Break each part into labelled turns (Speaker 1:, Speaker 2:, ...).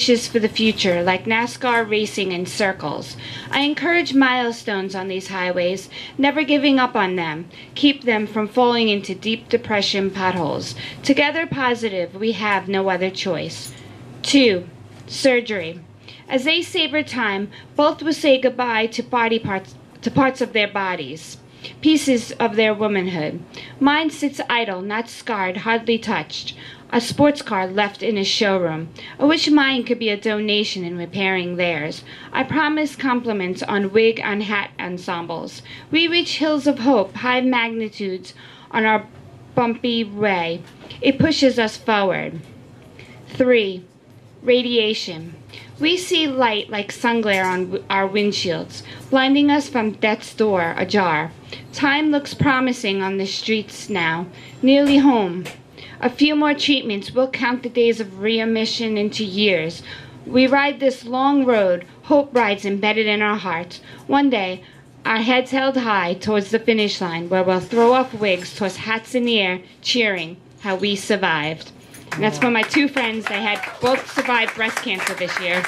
Speaker 1: wishes for the future, like NASCAR racing in circles. I encourage milestones on these highways, never giving up on them. Keep them from falling into deep depression potholes. Together positive, we have no other choice. 2. Surgery. As they savor time, both will say goodbye to parts of their bodies, pieces of their womanhood. Mine sits idle, not scarred, hardly touched. A sports car left in a showroom. I wish mine could be a donation in repairing theirs. I promise compliments on wig and hat ensembles. We reach hills of hope, high magnitudes on our bumpy way. It pushes us forward. 3. Radiation. We see light like sun glare on our windshields, blinding us from death's door ajar. Time looks promising on the streets now, nearly home. A few more treatments will count the days of readmission into years. We ride this long road, hope rides embedded in our hearts. One day, our heads held high towards the finish line, where we'll throw off wigs, toss hats in the air, cheering how we survived. And that's for my 2 friends. They had both survived breast cancer this year.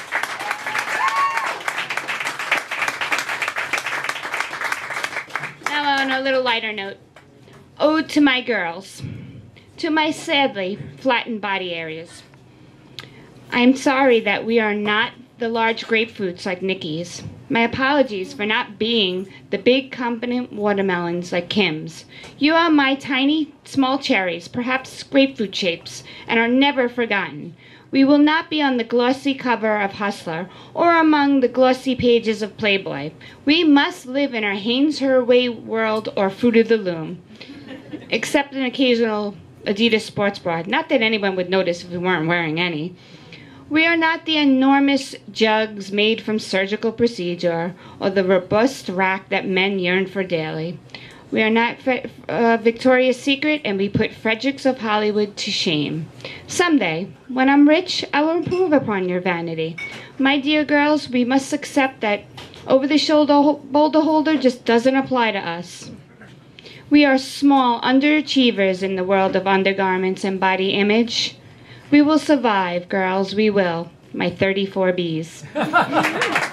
Speaker 1: Now on a little lighter note, ode to my girls. To my sadly flattened body areas. I am sorry that we are not the large grapefruits like Nikki's. My apologies for not being the big competent watermelons like Kim's. You are my tiny small cherries, perhaps grapefruit shapes, and are never forgotten. We will not be on the glossy cover of Hustler or among the glossy pages of Playboy. We must live in our Hanes Her Way world or Fruit of the Loom, except an occasional Adidas sports bra. Not that anyone would notice if we weren't wearing any. We are not the enormous jugs made from surgical procedure or the robust rack that men yearn for daily. We are not Victoria's Secret, and we put Fredericks of Hollywood to shame. Someday, when I'm rich, I will improve upon your vanity. My dear girls, we must accept that over-the-shoulder boulder holder just doesn't apply to us. We are small underachievers in the world of undergarments and body image. We will survive, girls, we will. My 34 Bs.